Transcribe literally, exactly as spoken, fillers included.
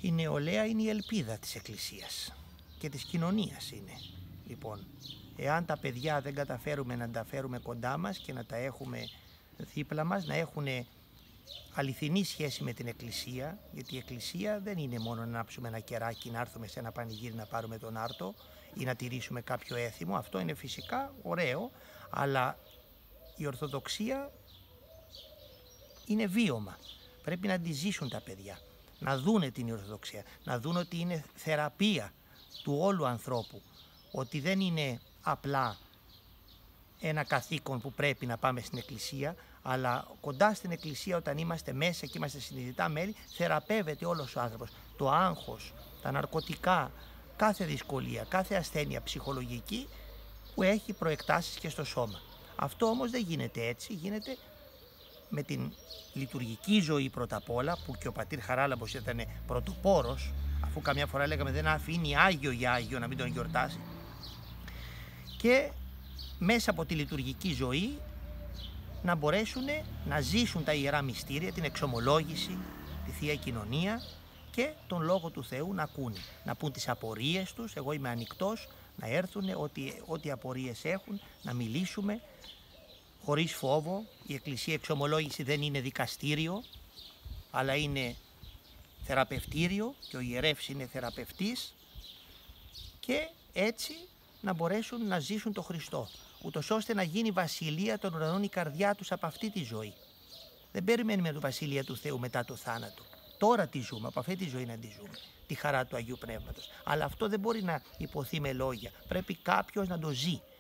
Η νεολαία είναι η ελπίδα της Εκκλησίας και της κοινωνίας είναι. Λοιπόν, εάν τα παιδιά δεν καταφέρουμε να τα φέρουμε κοντά μας και να τα έχουμε δίπλα μας, να έχουν αληθινή σχέση με την Εκκλησία, γιατί η Εκκλησία δεν είναι μόνο να ανάψουμε ένα κεράκι, να έρθουμε σε ένα πανηγύρι να πάρουμε τον άρτο ή να τηρήσουμε κάποιο έθιμο. Αυτό είναι φυσικά ωραίο, αλλά η Ορθοδοξία είναι βίωμα. Πρέπει να τη ζήσουν τα παιδιά, να δούνε την Ορθοδοξία, να δουν ότι είναι θεραπεία του όλου ανθρώπου, ότι δεν είναι απλά ένα καθήκον που πρέπει να πάμε στην Εκκλησία, αλλά κοντά στην Εκκλησία όταν είμαστε μέσα και είμαστε συνειδητά μέλη, θεραπεύεται όλος ο άνθρωπος. Το άγχος, τα ναρκωτικά, κάθε δυσκολία, κάθε ασθένεια ψυχολογική που έχει προεκτάσεις και στο σώμα. Αυτό όμως δεν γίνεται έτσι, γίνεται με την λειτουργική ζωή πρώτα απ' όλα, που και ο πατήρ Χαράλαμπος ήταν πρωτοπόρος, αφού καμιά φορά λέγαμε δεν αφήνει Άγιο για Άγιο να μην τον γιορτάσει. Και μέσα από τη λειτουργική ζωή να μπορέσουν να ζήσουν τα Ιερά Μυστήρια, την εξομολόγηση, τη Θεία Κοινωνία και τον Λόγο του Θεού να ακούνε, να πούν τις απορίες τους. Εγώ είμαι ανοιχτός να έρθουν, ό,τι, ό,τι απορίες έχουν, να μιλήσουμε χωρίς φόβο. Η Εκκλησία Εξομολόγηση δεν είναι δικαστήριο, αλλά είναι θεραπευτήριο και ο ιερεύς είναι θεραπευτής, και έτσι να μπορέσουν να ζήσουν τον Χριστό, ούτως ώστε να γίνει βασιλεία των ουρανών η καρδιά τους από αυτή τη ζωή. Δεν περιμένουμε τη βασιλεία του Θεού μετά το θάνατο. Τώρα τη ζούμε, από αυτή τη ζωή να τη ζούμε, τη χαρά του Αγίου Πνεύματος. Αλλά αυτό δεν μπορεί να υποθεί με λόγια. Πρέπει κάποιος να το ζει.